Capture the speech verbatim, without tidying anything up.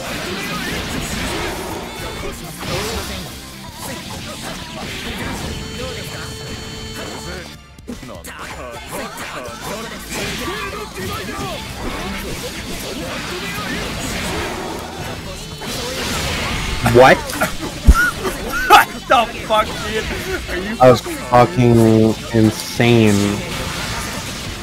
What? What the fuck, dude? Are you I was fucking insane.